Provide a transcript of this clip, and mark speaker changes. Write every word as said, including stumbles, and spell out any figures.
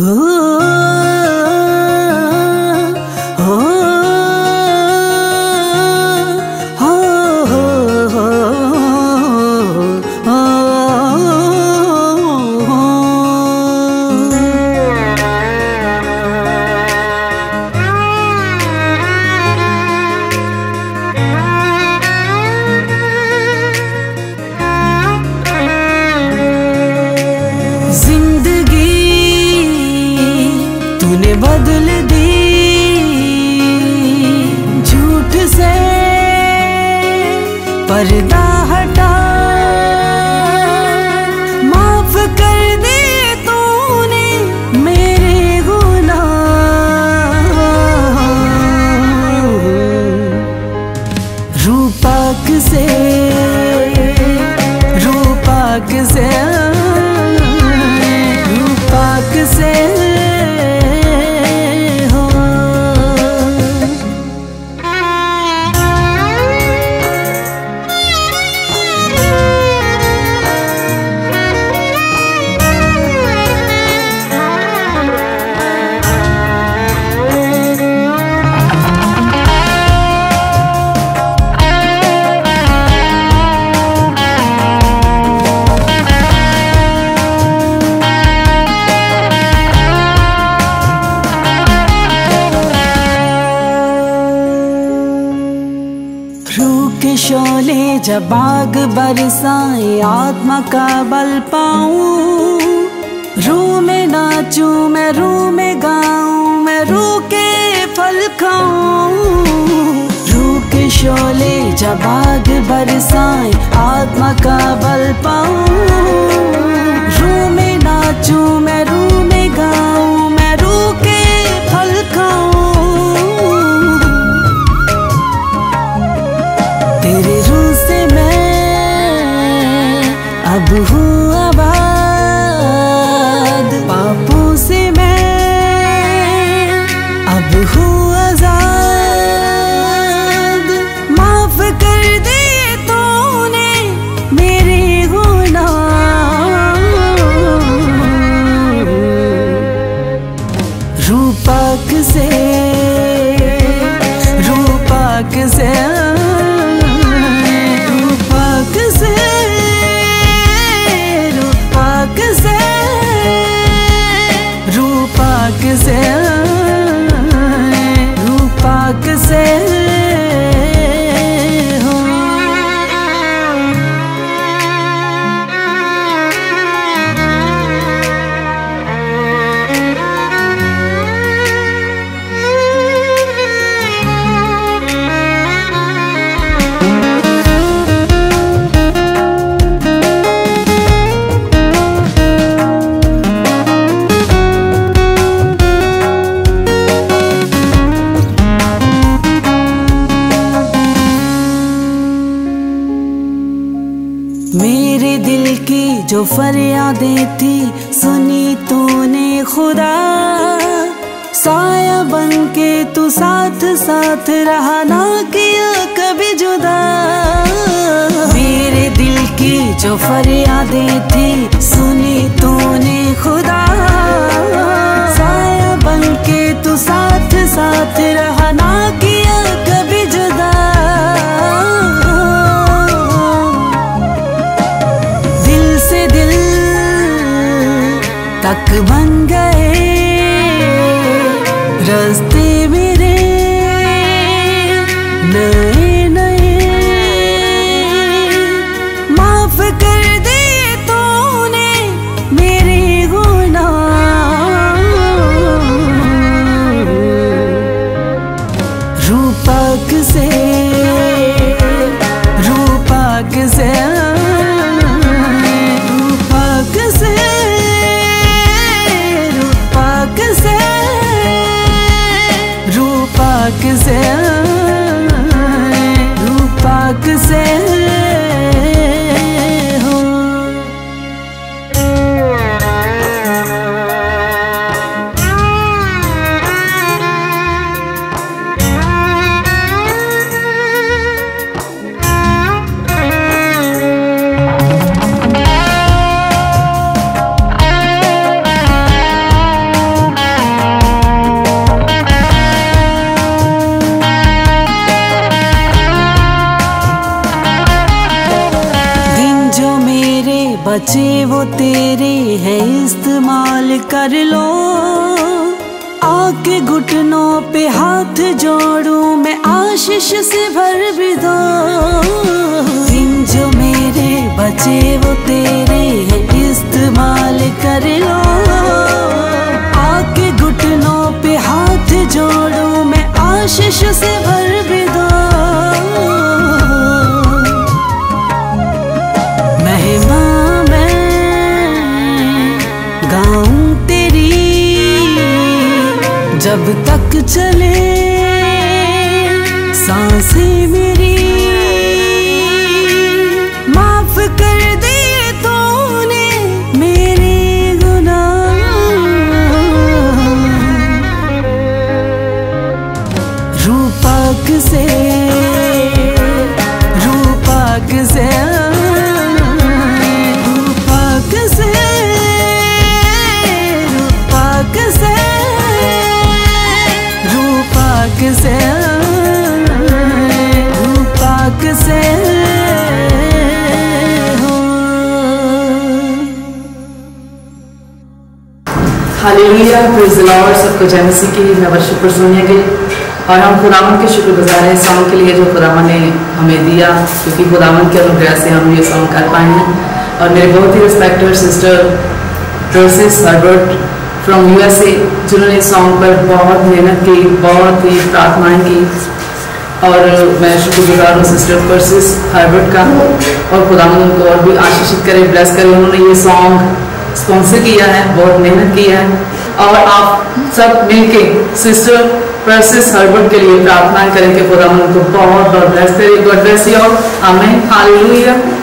Speaker 1: बदल दी झूठ से पर्दा हटा, माफ कर दे तूने मेरे गुनाह। रूपाक से रूपाक से रूपाक से शोले जब आग बरसाए आत्मा का बल पाऊं, रूह में नाचूं मैं, रूह में गाऊं मैं, रूह के फल खाऊं। रूह के शोले जब आग बरसाए आत्मा का बल पाऊं, रूह में नाचूं मैं, रूह में गाऊं मैं, रूह के फल खाऊं। तेरे रूह से मैं अब हूँ आबाद, पापों से मैं अब हूँ आजाद। माफ कर दे तूने मेरे गुनाह। रूपाक से रूपाक से रूपाक से रूपाक से मेरे दिल की जो फरियादें थी सुनी तूने खुदा। साया बन के तू साथ साथ रहा, ना किया कभी जुदा। मेरे दिल की जो फरियादें थी सुनी तूने खुदा। साया बन के तू साथ साथ रहा, ना किया कभी जुदा। तक बन गए रास्ते मेरे नए नए। माफ कर दे तूने मेरे गुनाह। रूपाक से रूपाक से रूपाक से रूपाक से बचे वो तेरे हैं, इस्तेमाल कर लो। आके घुटनों पे हाथ जोड़ूं मैं, आशीष से भर भी दो। दिन जो मेरे बचे वो तेरे हैं, इस्तेमाल कर लो। आके घुटनों पे हाथ जोड़ूं मैं, आशीष से भर भी दो। महिमा मैं गाऊं तेरी, जब तक चले सांसें मेरी। माफ कर दे तूने मेरे गुनाह, रूपक से रूपक से रूपक से रूपक से रूपक से रूपक से
Speaker 2: हालेलुया, प्रेज़ द लॉर्ड। सबको जय मसीह की। मैं वर्शिपर सोनिया गिल और हम खुदावन के शुक्रगुजार हैं सॉन्ग के लिए जो खुदावन ने हमें दिया, क्योंकि खुदावन के अनुग्रह से हम ये सॉन्ग कर पाए हैं। और मेरे बहुत ही respected sister Tracis Herbert from USA, जिन्होंने इस सॉन्ग पर बहुत मेहनत की, बहुत ही प्रार्थनाएं की। और मैं शुक्रगुजार हूँ सिस्टर ट्रेसिस हर्बर्ट का, और खुदावन उनको और भी आशीषित करे, ब्लेस करे। उन्होंने ये सॉन्ग स्पॉन्सर किया है, बहुत मेहनत की है। और आप सब मिलके सिस्टर ट्रेसिस हर्बर्ट के लिए प्रार्थना करें कि खुदा उनको बहुत बहुत ब्लेस करे। God bless you all. आमीन। हालेलुया।